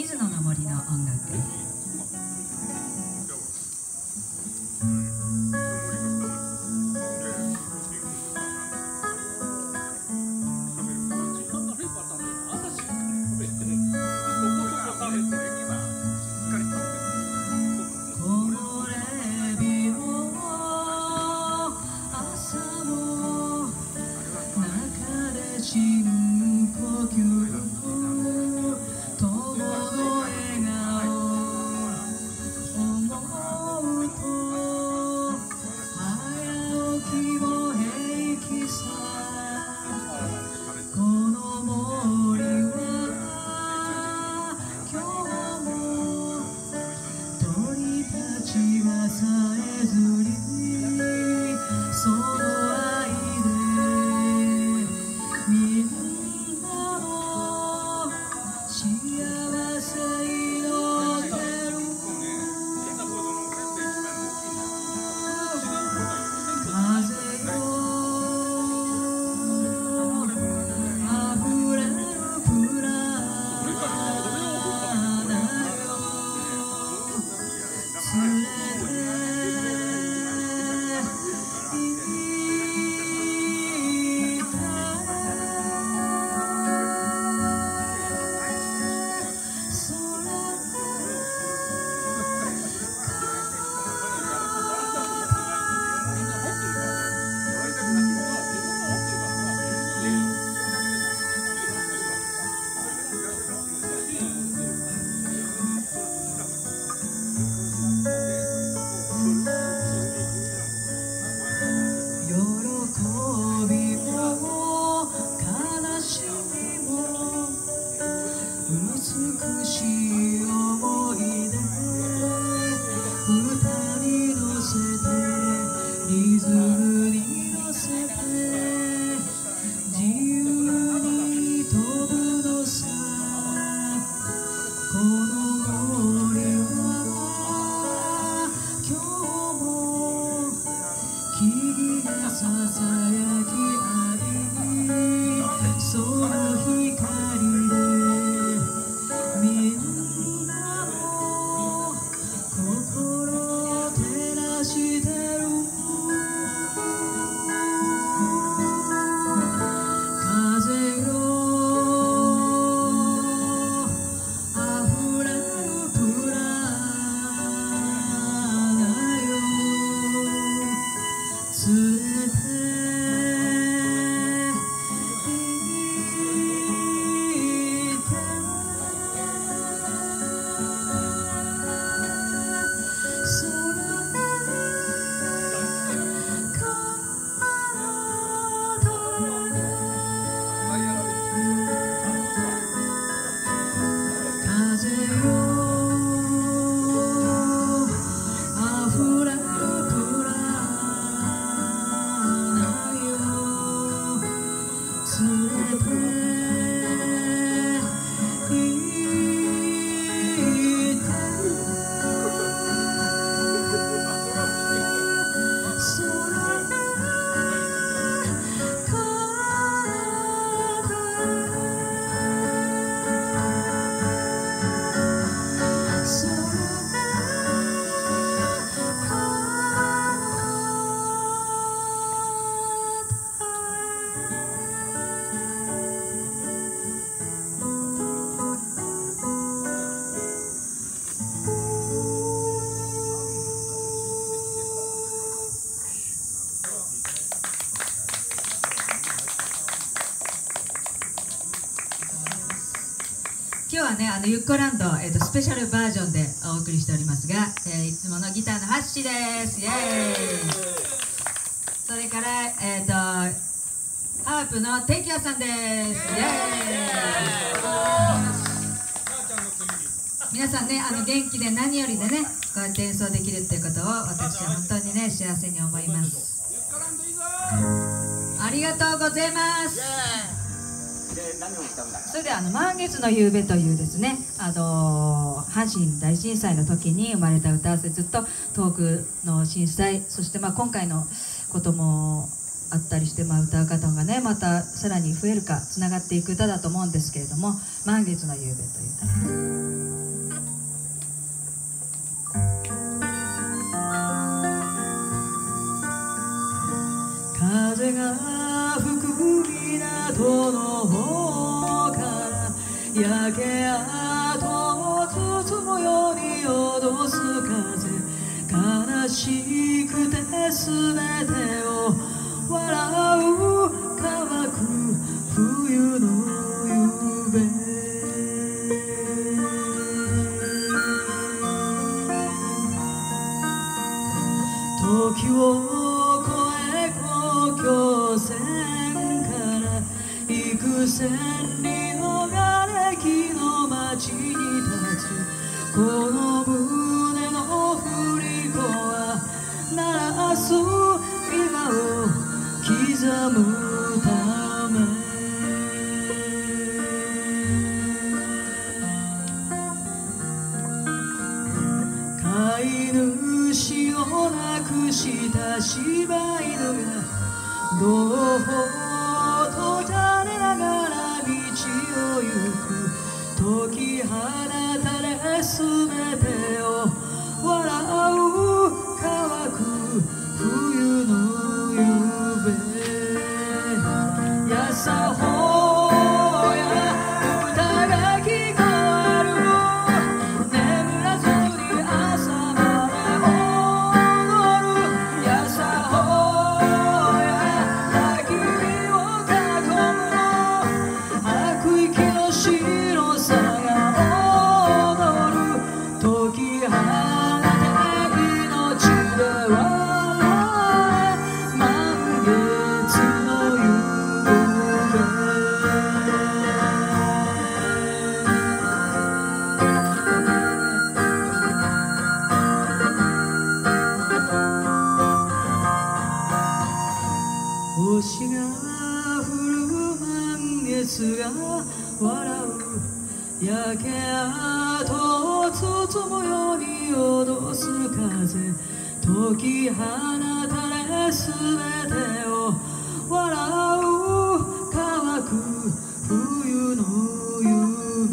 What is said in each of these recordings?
水野の森の音楽。今日はね、ユッコランド、スペシャルバージョンでお送りしておりますが、いつものギターのハッシーです。イエーイ。それから、ハープのテキヤさんです。イエーイ。皆さんね、元気で何よりでね、こうやって演奏できるっていうことを私は本当にね、幸せに思います。ありがとうございます。それで満月の夕べというですね、阪神大震災の時に生まれた歌合わせ、ずっと東北の震災、そして今回のこともあったりして、歌う方がねまたさらに増えるかつながっていく歌だと思うんですけれども、満月の夕べという歌。 風が吹く港の方から焼け跡を包むように脅す風、悲しくて全てを笑う乾く冬の夕べ。時を越え国境線から幾千里の瓦礫の街に立つ、この胸の振り子は鳴らす今を刻むため。飼い主を亡くした柴犬が朗報と垂れながら道を行く、解き放たれ全てを笑う乾く冬の夕べ。やさほや歌が聞こえる、眠らずに朝まで踊る。やさほや焚き火を囲む、吐く息の白さが踊る。解き放て命で笑う満月の夕べ。星が降る満月が笑う、焼け跡を包むように脅す風、解き放たれ全てを笑う乾く冬の夕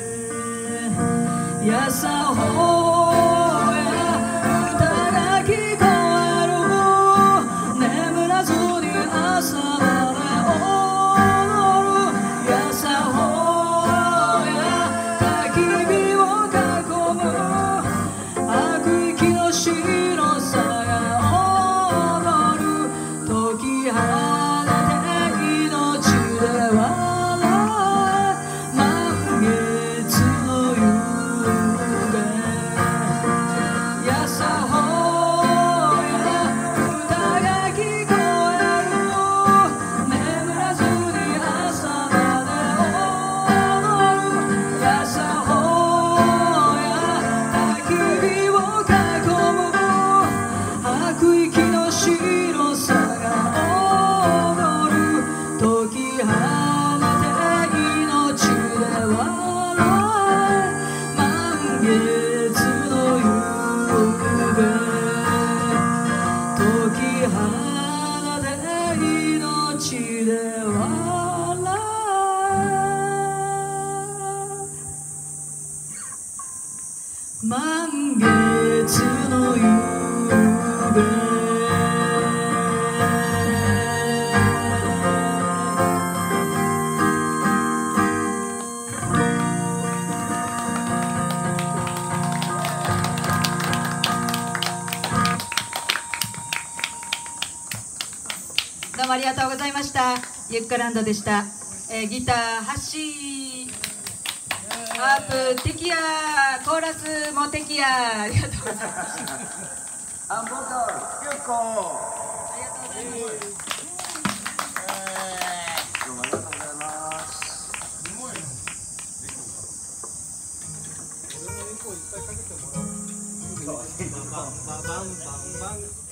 べ。やさほや歌が聞こえる、眠らずに朝まで踊る。やさほや焚き火を囲む、吐く息の白さが踊る。解き放て命で笑う満月の夕べ。やさほや歌が聞こえる、眠らずに朝まで踊る。やさほや焚き火を囲む、吐く息の白さが踊る。解き放て命で笑う満月の夕べ。解き放て命で笑う満月の夕べ。 どうもありがとうございました。ゆっかランドでした。ギターハッシー、ハープテキヤ、コーラスもテキヤ、ありがとうございました。 アンボカル、結構。 ありがとうございます。 どうもありがとうございます。 俺のエコーいっぱいかけてもらおう。バンバンバンバンバン。